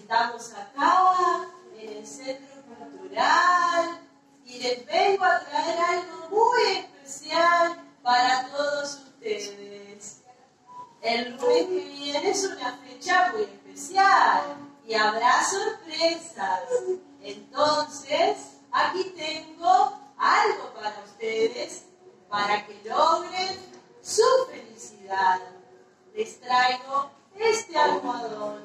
Estamos acá en el Centro Cultural y les vengo a traer algo muy especial para todos ustedes. El lunes que viene es una fecha muy especial y habrá sorpresas. Entonces, aquí tengo algo para ustedes para que logren su felicidad. Les traigo este almohadón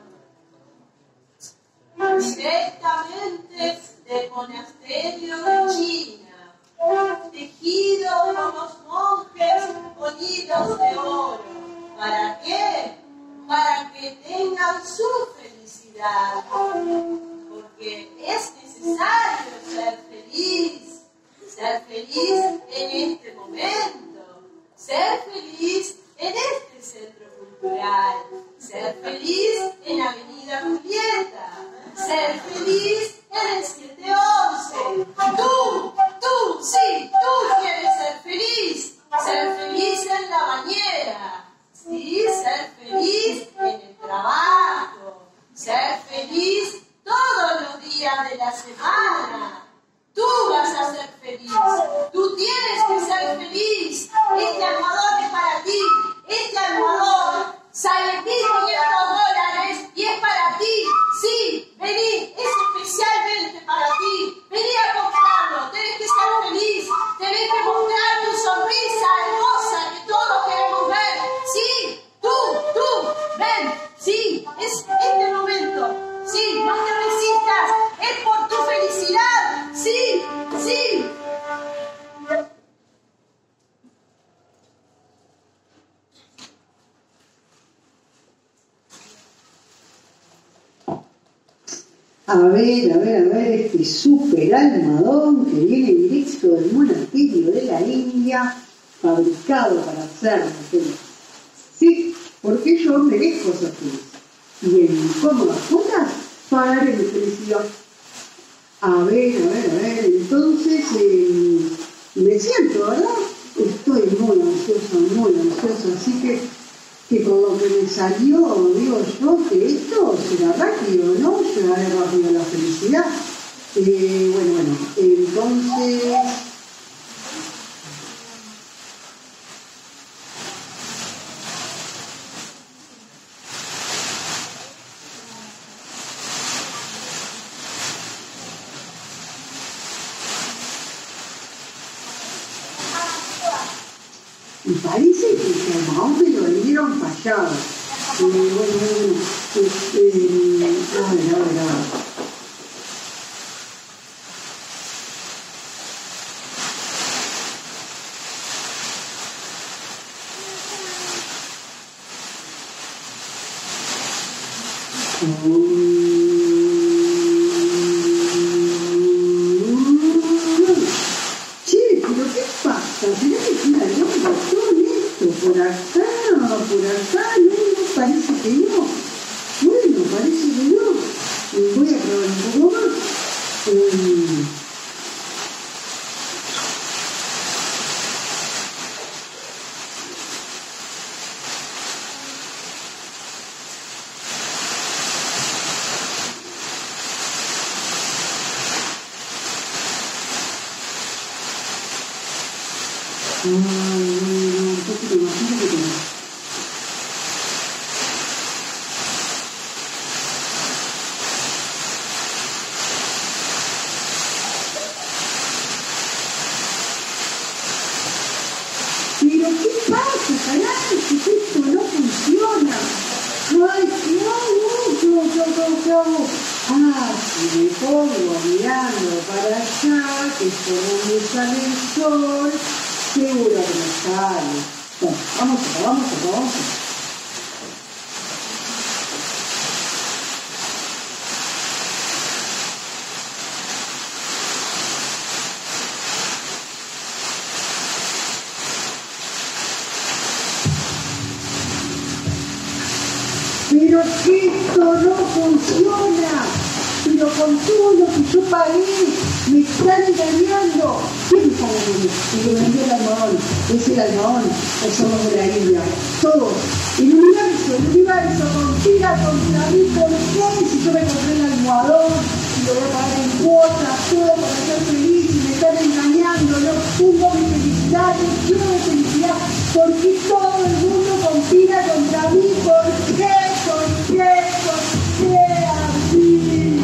directamente del monasterio de China, tejido por los monjes con hilos de oro. ¿Para qué? Para que tengan su felicidad, porque es necesario ser feliz en este momento, ser feliz en este centro cultural, ser feliz en Avenida Julieta, ser feliz en el 711. Tú quieres ser feliz en la bañera, ¿sí? Ser feliz en el trabajo, ser feliz todos los días de la semana. Tú vas a ser feliz, tú tienes que ser feliz. Este almohadón es para ti, este almohadón sale $1.500 y es para ti. Sí, vení, es especialmente para ti. Vení a comprarlo, tenés que ser feliz, tenés que mostrar tu sonrisa hermosa que todos queremos ver. Sí, tú, ven, sí, es este momento. Sí, no te resistas, es por tu felicidad. Sí. A ver, este super almohadón que viene directo del monasterio de la India, fabricado para hacerme feliz. Sí, porque yo merezco ser feliz. Y en mis cómodas cuotas pagaré mi felicidad. A ver, entonces me siento, ¿verdad? Estoy muy ansiosa, así que con lo que me salió, digo yo, que esto será rápido, ¿no? Llegaré rápido a la felicidad. Bueno, entonces... Y parece que el almohadón me lo dieron fallado. A ver. Che, pero ¿qué pasa? ¿Será que tiene algún botón esto? Por acá, no, parece que no. Bueno, parece que no. Voy a probar un poco más. Un poquito más. Pero ¿qué pasa, carajo? Si esto no funciona. Ay, ¿qué hago? Si me pongo mirando para allá, que es por donde sale el sol, seguro que me sale. Bueno, vamos a. Pero que esto no funciona. Pero con todo lo que yo pagué, me están engañando. ¿Qué me están el que vendió el algodón, es el algodón, o somos de la India. Todos. El universo conspira contra mí. ¿Por qué? Si yo me compré el almohadón y lo voy a pagar en cuotas, todo para ser feliz y me están engañando, no pongo mi felicidad, no quiero mi felicidad. ¿Por qué todo el mundo conspira contra mí? ¿Por qué? ¿Por qué? ¿Por qué así?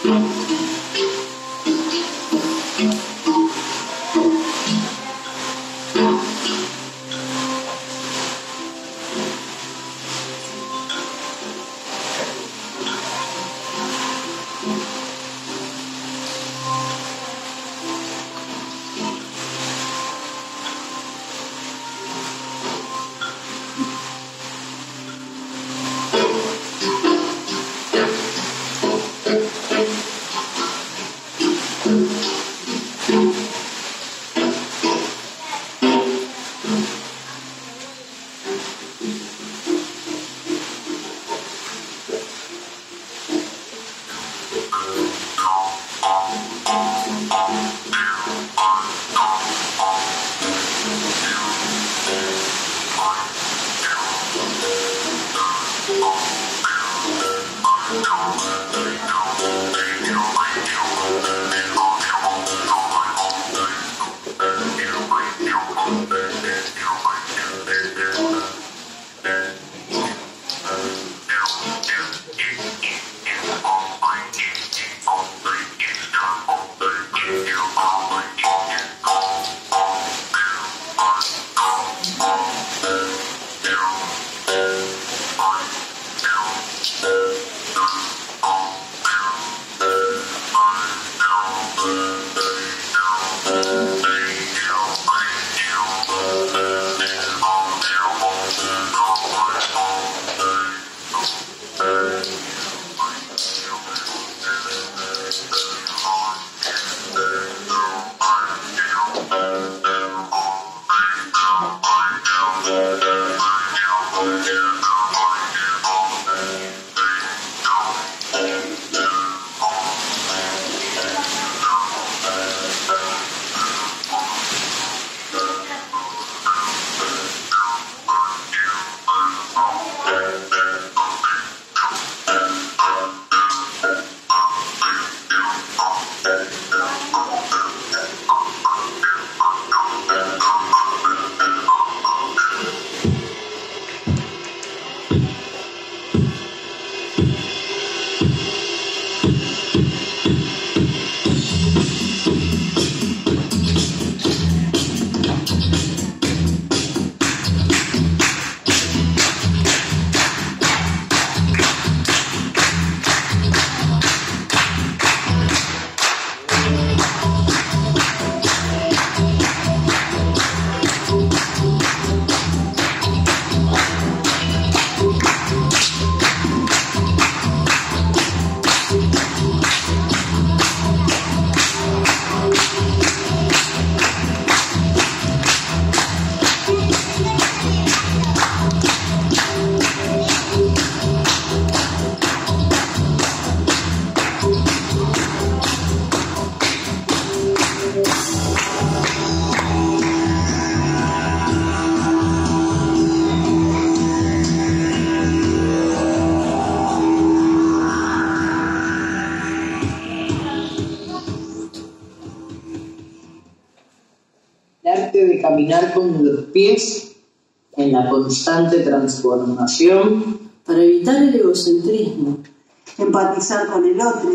De caminar con los pies en la constante transformación para evitar el egocentrismo, empatizar con el otro,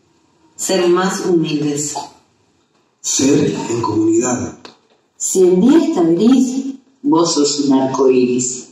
ser más humildes, ser en comunidad. Si el día está gris, vos sos un arco iris.